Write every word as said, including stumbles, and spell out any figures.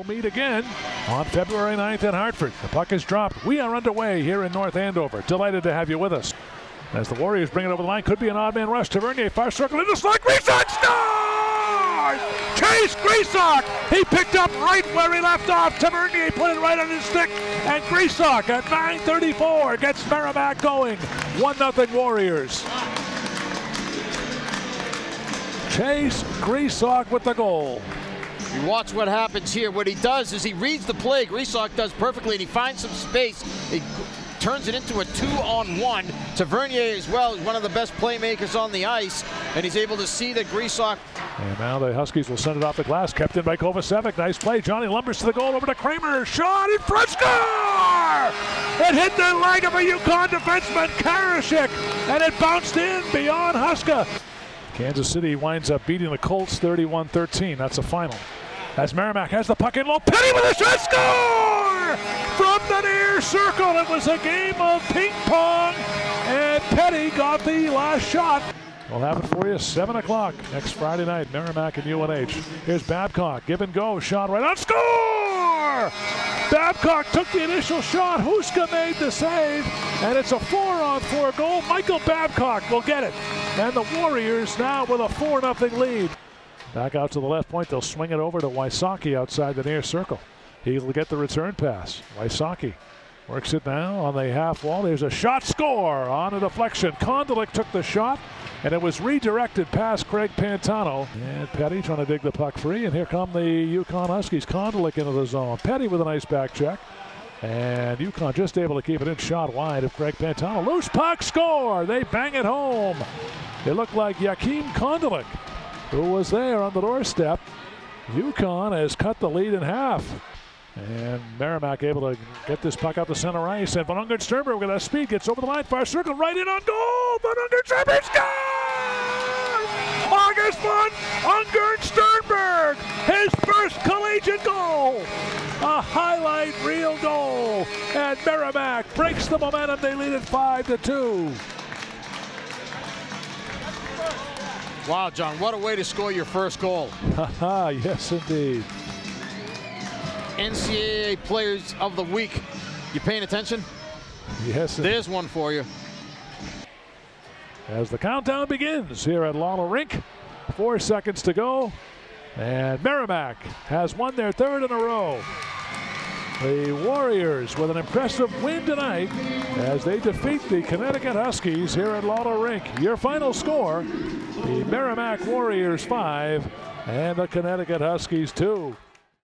will meet again on February ninth in Hartford. The puck is dropped. We are underway here in North Andover. Delighted to have you with us. As the Warriors bring it over the line, could be an odd man rush. Tavernier, far circle, in the slot. Gresock scores! Chase Gresock! He picked up right where he left off. Tavernier put it right on his stick. And Gresock at nine thirty-four gets Merrimack going. one nothing Warriors. Chase Gresock with the goal. You watch what happens here. What he does is he reads the play. Gresock does perfectly, and he finds some space. He turns it into a two-on-one. Tavernier as well is one of the best playmakers on the ice, and he's able to see that Gresock. And now the Huskies will send it off the glass. Kept in by Kovacevic. Nice play. Johnny lumbers to the goal, over to Kramer. Shot in front. Score! It hit the leg of a UConn defenseman, Karashik, and it bounced in beyond Huska. Kansas City winds up beating the Colts thirty-one thirteen. That's the final. As Merrimack has the puck in low. Petti with a shot. Score! From the near circle. It was a game of ping pong, and Petti got the last shot. We'll have it for you seven o'clock next Friday night, Merrimack and U N H. Here's Babcock, give and go, shot right on, score! Babcock took the initial shot, Huska made the save, and it's a four on four goal. Michael Babcock will get it. And the Warriors now with a four nothing lead. Back out to the left point, they'll swing it over to Wysocki outside the near circle. He'll get the return pass. Wysocki works it now on the half wall. There's a shot, score on a deflection. Kondelik took the shot, and it was redirected past Craig Pantano. And Petti trying to dig the puck free, and here come the UConn Huskies. Kondelik into the zone. Petti with a nice back check. And UConn just able to keep it in, shot wide of Craig Pantano. Loose puck, score! They bang it home. It looked like Jakim Kondelik, who was there on the doorstep. UConn has cut the lead in half. And Merrimack able to get this puck out the center ice. And von Ungern-Sternberg with that speed gets over the line, far circle, right in on goal. Von Ungern-Sternberg scores! August von Ungern-Sternberg, his first collegiate goal. A highlight reel goal. And Merrimack breaks the momentum. They lead it five to two. Wow, John, what a way to score your first goal. Haha, yes indeed. N C double A Players of the Week. You paying attention? Yes. There's one for you. As the countdown begins here at Lawler Rink, four seconds to go, and Merrimack has won their third in a row. The Warriors with an impressive win tonight as they defeat the Connecticut Huskies here at Lawler Rink. Your final score, the Merrimack Warriors five and the Connecticut Huskies two.